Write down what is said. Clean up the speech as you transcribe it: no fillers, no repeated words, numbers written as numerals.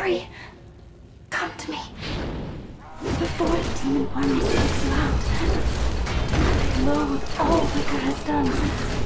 Hurry! Come to me. Before the demon army speaks loud. I loathe all Vicar has done.